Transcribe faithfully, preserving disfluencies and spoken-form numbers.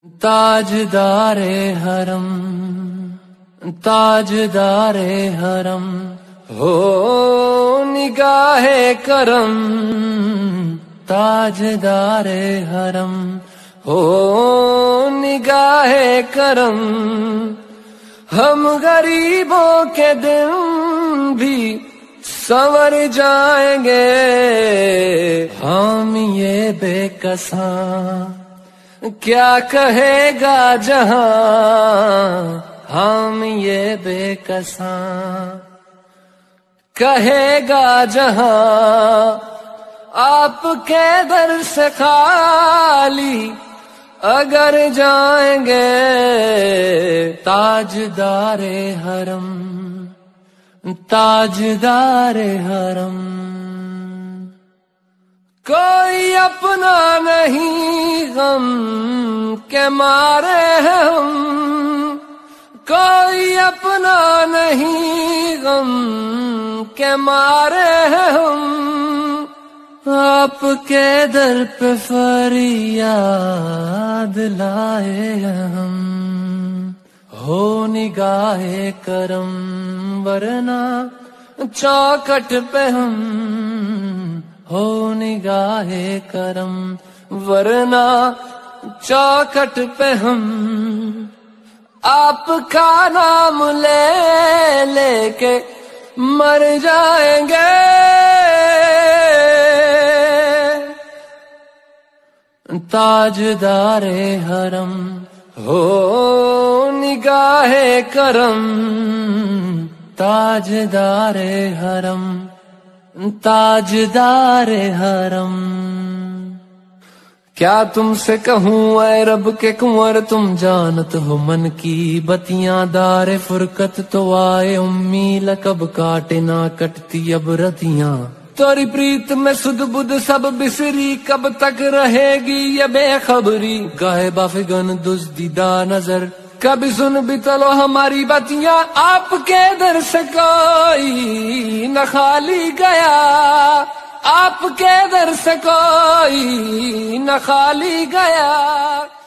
تاجدار حرم تاجدار حرم ہو نگاہ کرم تاجدار حرم ہو نگاہ کرم ہم غریبوں کے دن بھی سنور جائیں گے ہم یہ بے کساں کیا کہے گا جہاں ہم یہ بے کساں کہے گا جہاں آپ کے در سے خالی اگر جائیں گے تاجدار حرم تاجدار حرم کوئی اپنا نہیں غم کے مارے ہیں ہم کوئی اپنا نہیں غم کے مارے ہیں ہم آپ کے در پہ فریاد لائے ہیں ہم ہو نگاہ کرم ورنہ چوکٹ پہ ہم ہو نگاہ کرم ورنہ چوکٹ پہ ہم آپ کا نام لے لے کے مر جائیں گے تاجدار حرم ہو نگاہ کرم تاجدار حرم تاجدار حرم کیا تم سے کہوں اے رب کے کنور تم جانت ہو من کی بتیاں دار فرقت تو آئے امی لقب کاٹے نہ کٹتی اب رتیاں توری پریت میں سد بدھ سب بسری کب تک رہے گی یہ بے خبری گاہے بافگن دزدیدہ نظر کبھی سن بھی چلو ہماری باتیاں آپ کے در سے کوئی نہ خالی گیا آپ کے در سے کوئی نہ خالی گیا